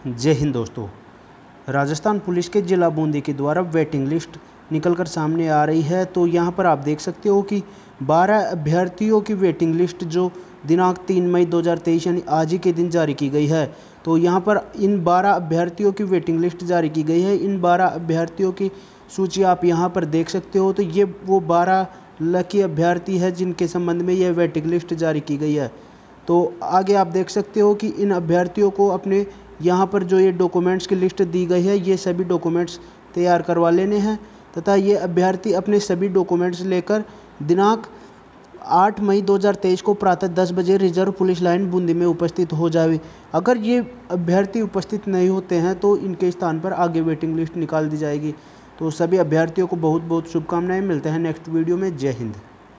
जय हिंद दोस्तों। राजस्थान पुलिस के जिला बूंदी के द्वारा वेटिंग लिस्ट निकलकर सामने आ रही है। तो यहाँ पर आप देख सकते हो कि 12 अभ्यर्थियों की वेटिंग लिस्ट जो दिनांक 3 मई 2023 यानी आज ही के दिन जारी की गई है। तो यहाँ पर इन 12 अभ्यर्थियों की वेटिंग लिस्ट जारी की गई है। इन 12 अभ्यर्थियों की सूची आप यहाँ पर देख सकते हो। तो ये वो 12 लकी अभ्यर्थी है जिनके संबंध में यह वेटिंग लिस्ट जारी की गई है। तो आगे आप देख सकते हो कि इन अभ्यर्थियों को अपने यहाँ पर जो ये डॉक्यूमेंट्स की लिस्ट दी गई है, ये सभी डॉक्यूमेंट्स तैयार करवा लेने हैं तथा ये अभ्यर्थी अपने सभी डॉक्यूमेंट्स लेकर दिनांक 8 मई 2023 को प्रातः 10 बजे रिजर्व पुलिस लाइन बूंदी में उपस्थित हो जाए। अगर ये अभ्यर्थी उपस्थित नहीं होते हैं तो इनके स्थान पर आगे वेटिंग लिस्ट निकाल दी जाएगी। तो सभी अभ्यर्थियों को बहुत बहुत शुभकामनाएं। मिलते हैं नेक्स्ट वीडियो में। जय हिंद।